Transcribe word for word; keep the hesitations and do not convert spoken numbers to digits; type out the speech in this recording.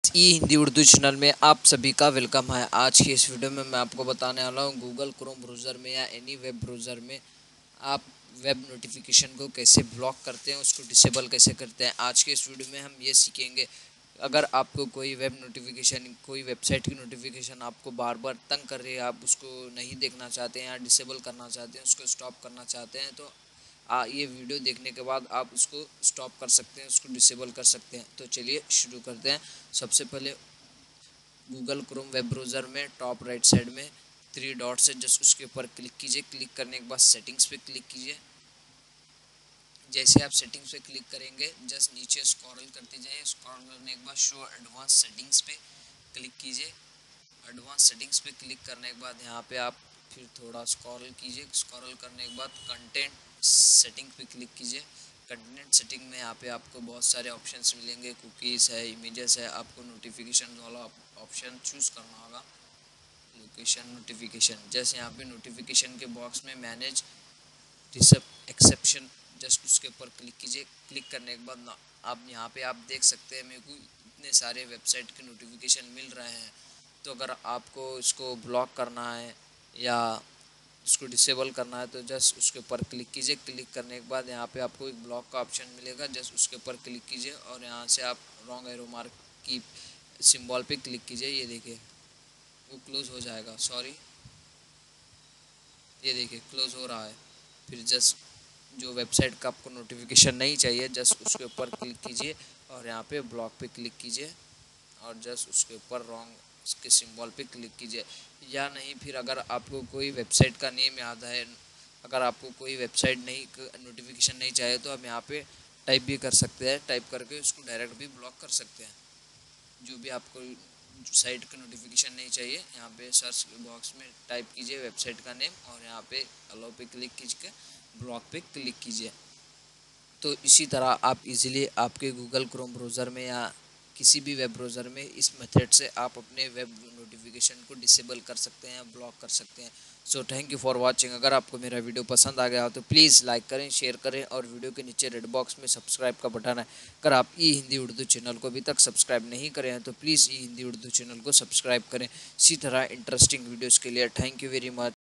ई Hindi Urdu channel में आप सभी का वेलकम है। आज की इस वीडियो में मैं आपको बताने वाला हूँ गूगल क्रोम ब्राउज़र में या एनी वेब ब्राउज़र में आप वेब नोटिफिकेशन को कैसे ब्लॉक करते हैं, उसको डिसेबल कैसे करते हैं। आज के इस वीडियो में हम ये सीखेंगे, अगर आपको कोई वेब नोटिफिकेशन, कोई वेबसाइट की नोटिफिकेशन आपको बार बार तंग कर रही है, आप उसको नहीं देखना चाहते हैं या डिसेबल करना चाहते हैं, उसको स्टॉप करना चाहते हैं, तो आ, ये वीडियो देखने के बाद आप उसको स्टॉप कर सकते हैं, उसको डिसेबल कर सकते हैं। तो चलिए शुरू करते हैं। सबसे पहले गूगल क्रोम वेब ब्राउज़र में टॉप राइट साइड में थ्री डॉट्स है, जस्ट उसके ऊपर क्लिक कीजिए। क्लिक करने के बाद सेटिंग्स पे क्लिक कीजिए। जैसे आप सेटिंग्स पे क्लिक करेंगे, जस्ट नीचे स्क्रॉल करते जाइए। स्क्रॉल करने के बाद शो एडवांस सेटिंग्स पे क्लिक कीजिए। एडवांस सेटिंग्स पे क्लिक करने के बाद यहाँ पे आप फिर थोड़ा स्क्रॉल कीजिए। स्क्रॉल करने के बाद कंटेंट सेटिंग पे क्लिक कीजिए। कंटेंट सेटिंग में यहाँ पे आपको बहुत सारे ऑप्शंस मिलेंगे, कुकीज़ है, इमेजेस है। आपको नोटिफिकेशन वाला ऑप्शन चूज़ करना होगा। लोकेशन नोटिफिकेशन, जैसे यहाँ पे नोटिफिकेशन के बॉक्स में मैनेज डिसअप एक्सेप्शन, जस्ट उसके ऊपर क्लिक कीजिए। क्लिक करने के बाद ना आप यहाँ पे आप देख सकते हैं मेरे को इतने सारे वेबसाइट के नोटिफिकेशन मिल रहे हैं। तो अगर आपको इसको ब्लॉक करना है या उसको डिसेबल करना है तो जस्ट उसके ऊपर क्लिक कीजिए। क्लिक करने के बाद यहाँ पे आपको एक ब्लॉक का ऑप्शन मिलेगा, जस्ट उसके ऊपर क्लिक कीजिए और यहाँ से आप रॉन्ग एरो मार्क की सिंबल पे क्लिक कीजिए। ये देखिए वो क्लोज़ हो जाएगा, सॉरी, ये देखिए क्लोज़ हो रहा है। फिर जस्ट जो वेबसाइट का आपको नोटिफिकेशन नहीं चाहिए, जस्ट उसके ऊपर क्लिक कीजिए और यहाँ पे ब्लॉक पे क्लिक कीजिए और जस्ट उसके ऊपर रॉन्ग उसके सिंबल पे क्लिक कीजिए। या नहीं, फिर अगर आपको कोई वेबसाइट का नेम याद है, अगर आपको कोई वेबसाइट नहीं नोटिफिकेशन नहीं चाहिए तो आप यहाँ पे टाइप भी कर सकते हैं। टाइप करके उसको डायरेक्ट भी ब्लॉक कर सकते हैं। जो भी आपको साइट का नोटिफिकेशन नहीं चाहिए, यहाँ पे सर्च बॉक्स में टाइप कीजिए वेबसाइट का नेम और यहाँ पे अलाउ पे क्लिक कीजिए, ब्लॉक पे क्लिक कीजिए। तो इसी तरह आप इजीली आपके गूगल क्रोम ब्राउज़र में या किसी भी वेब ब्राउज़र में इस मेथड से आप अपने वेब नोटिफिकेशन को डिसेबल कर सकते हैं या ब्लॉक कर सकते हैं। So thank you for watching. अगर आपको मेरा वीडियो पसंद आ गया हो तो प्लीज़ लाइक करें, शेयर करें और वीडियो के नीचे रेड बॉक्स में सब्सक्राइब का बटन है। अगर आप ई हिंदी उर्दू चैनल को अभी तक सब्सक्राइब नहीं करें हैं तो please E Hindi Urdu channel को सब्सक्राइब करें। इसी तरह इंटरेस्टिंग वीडियोज़ के लिए थैंक यू वेरी मच।